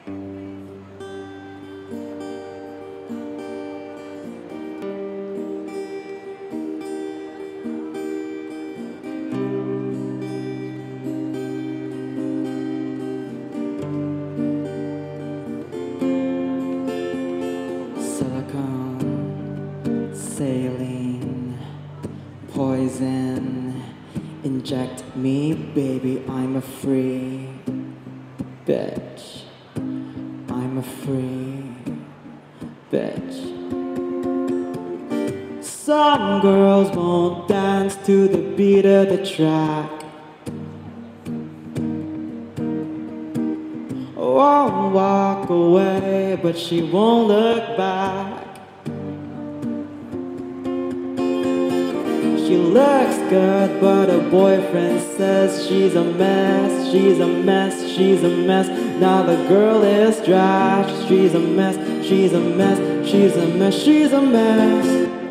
Silicone, saline, poison, inject me, baby, I'm a free bitch. I'm a free bitch. Some girls won't dance to the beat of the track, won't walk away, but she won't look back. She looks good, but her boyfriend says she's a mess, she's a mess, she's a mess. Now the girl is dry, she's a mess, she's a mess, she's a mess, she's a mess.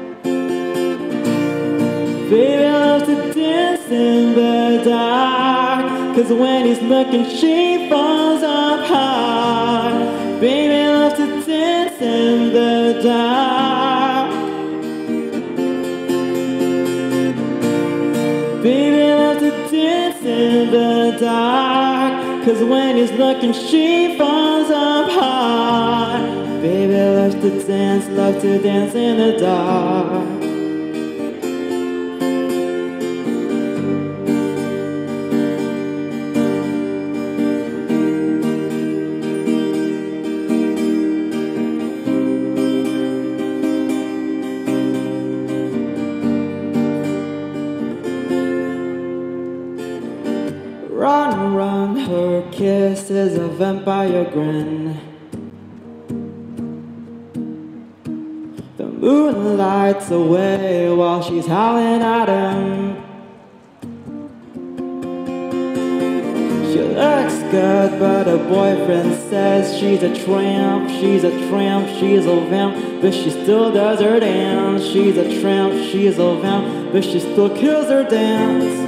Baby loves to dance in the dark, 'cause when he's looking she falls apart. Baby loves to dance in the dark. Baby loves to dance in the dark, 'cause when he's looking she falls apart. Baby loves to dance in the dark. Run, run, her kiss is a vampire grin. The moon lights away while she's howling at him. She looks good, but her boyfriend says she's a tramp, she's a tramp, she's a vamp, but she still does her dance. She's a tramp, she's a vamp, but she still kills her dance.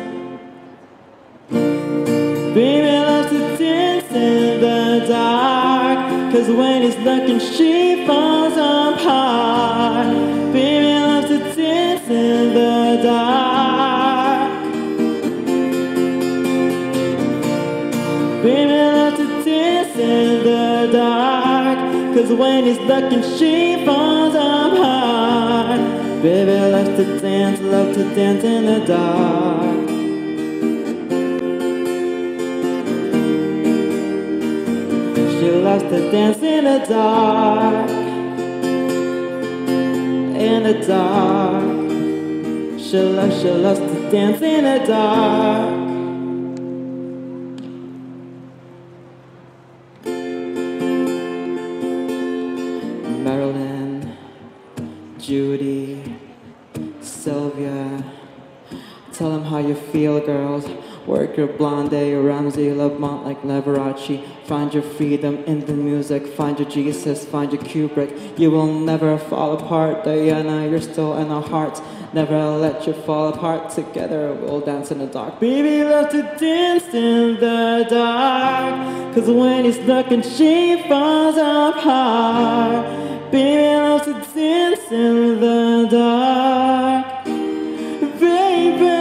Baby loves to dance in the dark, 'cause when he's looking she falls apart. Baby loves to dance in the dark. Baby loves to dance in the dark, 'cause when he's looking she falls apart. Baby loves to dance in the dark. She loves to dance in the dark, in the dark. She loves to dance in the dark. Marilyn, Judy, Sylvia, tell them how you feel, girls. Work your Blonde, Ramsey, Lamont like Liberace. Find your freedom in the music, find your Jesus, find your Kubrick. You will never fall apart, Diana, you're still in our hearts. Never let you fall apart, together we'll dance in the dark. Baby loves to dance in the dark, 'cause when he's looking she falls apart. Baby loves to dance in the dark. Baby,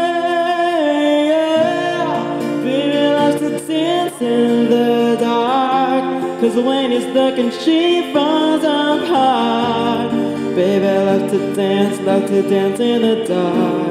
dance in the dark, 'cause when he's looking she falls apart. Baby loves to dance in the dark.